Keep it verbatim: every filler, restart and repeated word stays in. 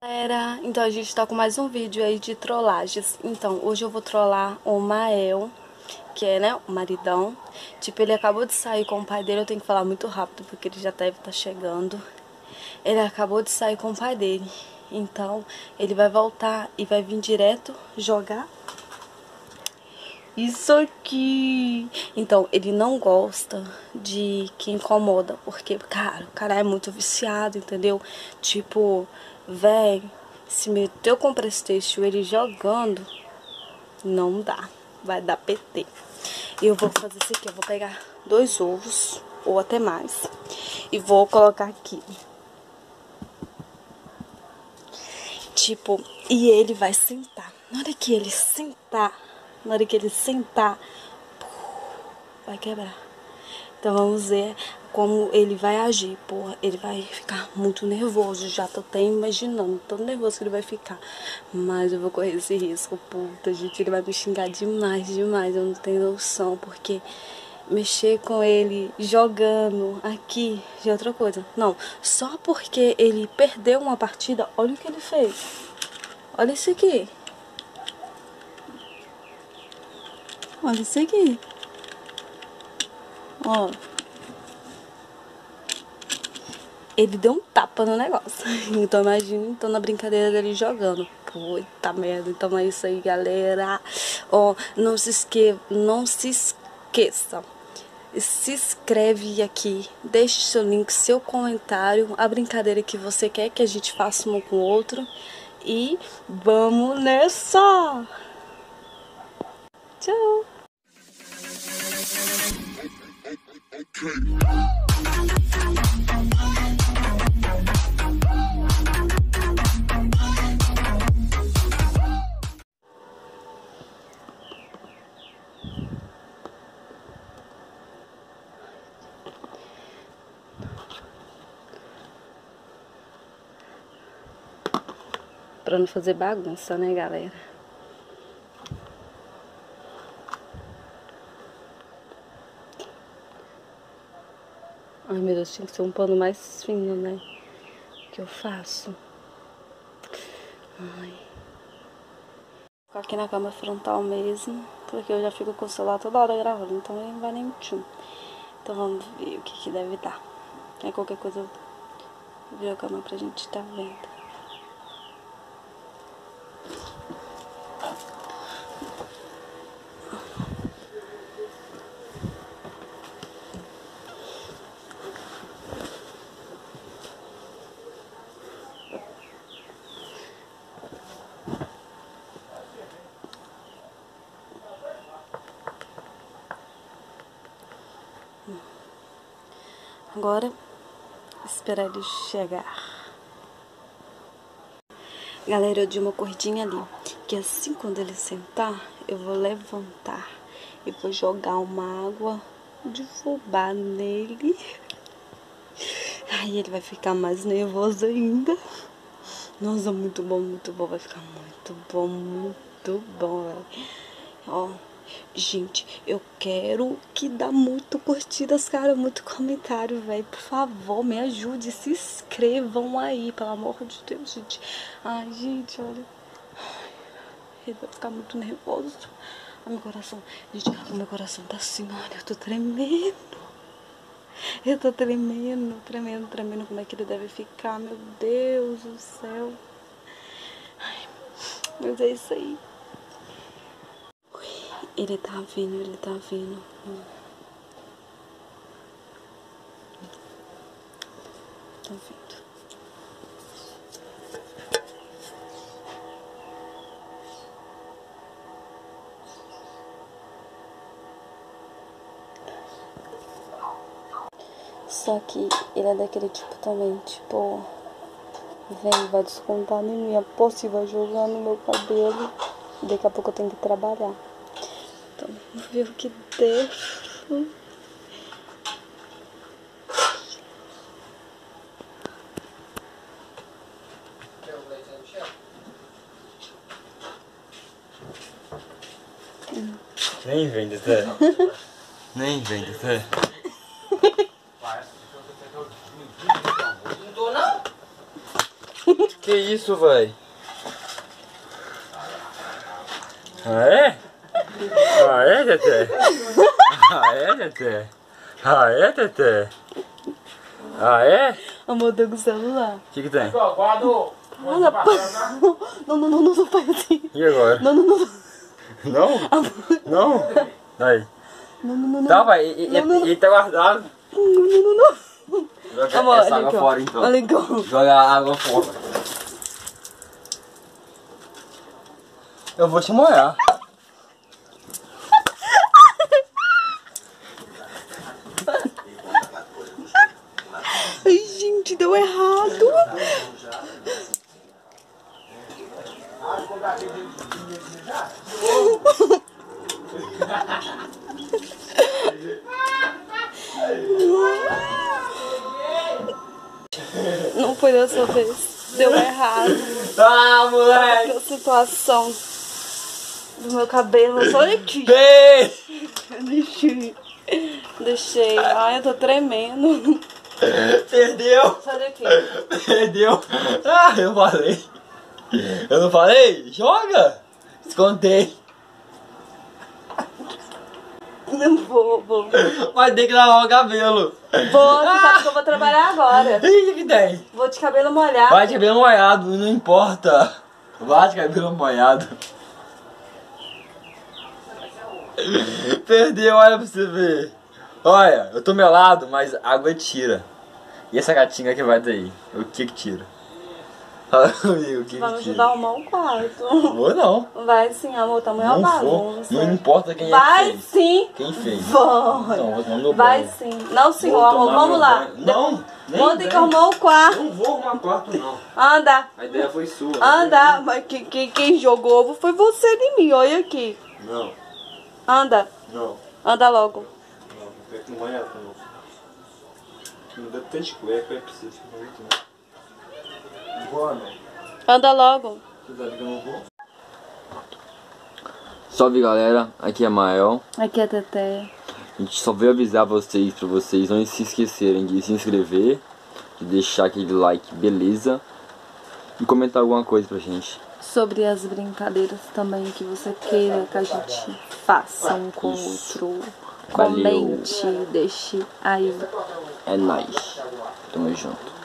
Galera, então a gente tá com mais um vídeo aí de trollagens. Então, hoje eu vou trollar o Mael, que é, né, o maridão. Tipo, ele acabou de sair com o pai dele, eu tenho que falar muito rápido porque ele já deve estar chegando. Ele acabou de sair com o pai dele. Então, ele vai voltar e vai vir direto jogar isso aqui. Então, ele não gosta de que incomoda, porque, cara, o cara é muito viciado, entendeu? Tipo, véi, se meteu com o PlayStation ele jogando, não dá, vai dar P T. E eu vou fazer isso aqui, eu vou pegar dois ovos, ou até mais, e vou colocar aqui. Tipo, e ele vai sentar. Na hora que ele sentar, na hora que ele sentar, vai quebrar. Então vamos ver como ele vai agir. Porra, ele vai ficar muito nervoso. Já tô até imaginando, tão nervoso que ele vai ficar. Mas eu vou correr esse risco. Puta, gente, ele vai me xingar demais, demais. Eu não tenho noção, porque mexer com ele jogando aqui já é outra coisa. Não, só porque ele perdeu uma partida, olha o que ele fez. Olha isso aqui. Olha isso aqui. Ó. Ele deu um tapa no negócio. Então imagina, então, na brincadeira dele jogando. Puta merda. Então é isso aí, galera. Ó, não se esque... não se esqueça. Se inscreve aqui. Deixe seu link, seu comentário. A brincadeira que você quer que a gente faça um com o outro. E vamos nessa! Tchau! Pra não fazer bagunça, né, galera? Ai, meu Deus, tinha que ser um pano mais fino, né? Que eu faço. Ai. Vou ficar aqui na cama frontal mesmo, porque eu já fico com o celular toda hora gravando, então não vai nem tchum. Então vamos ver o que que deve dar. Aí qualquer coisa eu viro a cama pra gente tá vendo. Agora, esperar ele chegar. Galera, eu dei uma corridinha ali, que assim quando ele sentar, eu vou levantar e vou jogar uma água de fubá nele. Aí ele vai ficar mais nervoso ainda. Nossa, muito bom, muito bom, vai ficar muito bom, muito bom, velho. Ó. Gente, eu quero que dá muito curtidas, cara, muito comentário, velho. Por favor, me ajude, se inscrevam aí, pelo amor de Deus, gente. Ai, gente, olha. Ele vai ficar muito nervoso. Ai, meu coração, gente, o meu coração tá assim, olha, eu tô tremendo. Eu tô tremendo, tremendo, tremendo. Como é que ele deve ficar, meu Deus do céu. Ai, mas é isso aí. Ele tá vindo, ele tá vindo. Tá vindo. Só que ele é daquele tipo também, tipo, vem, vai descontar em mim, aposto e vai jogar no meu cabelo. E daqui a pouco eu tenho que trabalhar. Então, vamos ver o que der. Nem vem, Zé. Nem vem, Zé. Não tô, não? Que isso, véi? Ah, é? Ah, é, Teté? Ah, é, Teté? Ah, é, Teté? Ah, é? Amor, deu com o celular. O que que tem? Olha, pá. Não, não, não, não, não faz assim. E agora? Não, não, não. Não? Não? Aí. Não, não, não, não. Tá, vai. Ele tá guardado. Não, não, não, não. Joga Amor, essa olha água aqui, ó. fora, então. Olha aqui, ó. Joga a água fora. Eu vou te molhar. Ai, gente, deu errado. Não foi dessa vez. Deu errado. Ah, moleque! A situação do meu cabelo. Olha aqui. Ei! Deixei. Deixei. Ai, eu tô tremendo. Perdeu! Sai daqui. Perdeu! Ah, eu falei! Eu não falei? Joga! Escontei! Não vou, vou. Vai ter que lavar o cabelo! Vou, você sabe que eu vou trabalhar agora. E o que que tem? Vou de cabelo molhado. Vai de cabelo molhado, não importa! Vai de cabelo molhado! Perdeu, olha pra você ver! Olha, eu tô melado, mas água tira. E essa gatinha que vai daí? O que que tira? Fala comigo, o que Vai me que ajudar a tira? arrumar o quarto. Vou não. Vai sim, amor, tá uma Não vou. bagunça. Não importa quem é Vai que fez. sim. Quem fez? Vai. Não, vou tomar meu Vai banho. sim. Não, senhor, Vou amor, tomar vamos meu lá. banho. Não, nem Vou ter vem. que arrumar o quarto. Não vou arrumar quarto, não. Anda. A ideia foi sua. Anda. Mas quem, quem, quem jogou ovo foi você de mim, olha aqui. Não, Anda. não. Anda logo. Não, não vai essa, não. Não deve ter de cueca, é preciso. Não vou, não. Anda logo. Você sabe que eu não vou? Salve, galera. Aqui é Mael. Aqui é Teté. A gente só veio avisar vocês, pra vocês não se esquecerem de se inscrever, de deixar aquele like, beleza? E comentar alguma coisa pra gente. Sobre as brincadeiras também que você queira que a gente faça um com o outro. Valeu. Comente, deixe aí. É nóis. Tamo junto.